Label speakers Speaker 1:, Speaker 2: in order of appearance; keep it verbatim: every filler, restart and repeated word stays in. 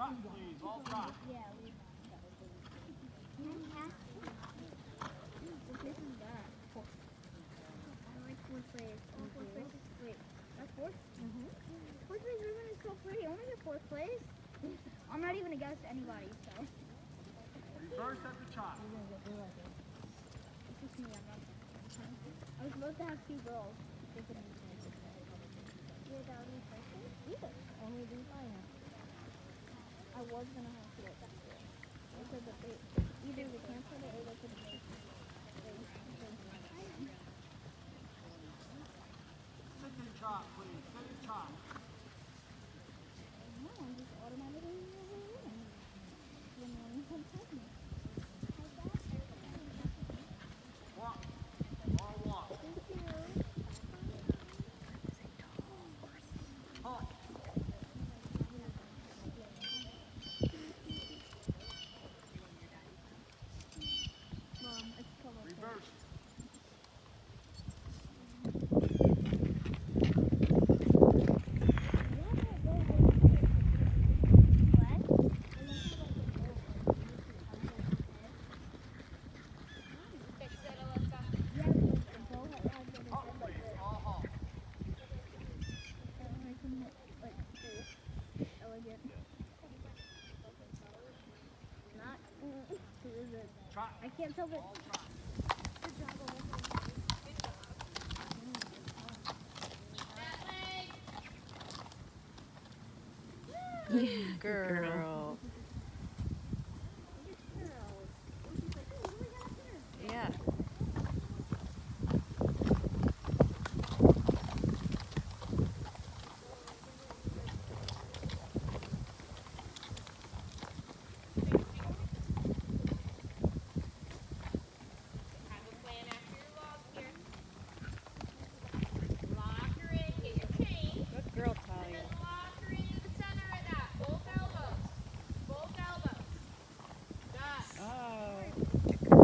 Speaker 1: Trot, please. All trot.
Speaker 2: Yeah, we What place is that? Fourth. I like fourth place. Oh, fourth place is wait. That's fourth? Mm-hmm. Fourth place ribbon is so pretty. I want to get fourth place. I'm not even against anybody, so.
Speaker 1: Reverse at the trot.
Speaker 2: It's just me, I'm not. I was supposed to have two girls. They could be You're the only person? Either. Only do finance. I was gonna have to get that year. I said that they either they canceled it or they could make it.
Speaker 1: Second trot, please. Second trot.
Speaker 2: No, I'm just automatically winning. When no one can tell me.
Speaker 1: Walk. All walk.
Speaker 2: Thank you.
Speaker 1: Halt.
Speaker 2: Mom, it's covered.
Speaker 1: Reverse. Halt, please. All halt.
Speaker 2: Not. Who is it?
Speaker 1: Trot.
Speaker 2: I can't tell if
Speaker 1: All
Speaker 2: it's.
Speaker 1: trot.
Speaker 3: Yeah, girl. Yeah. Good girl, Talia. Oh.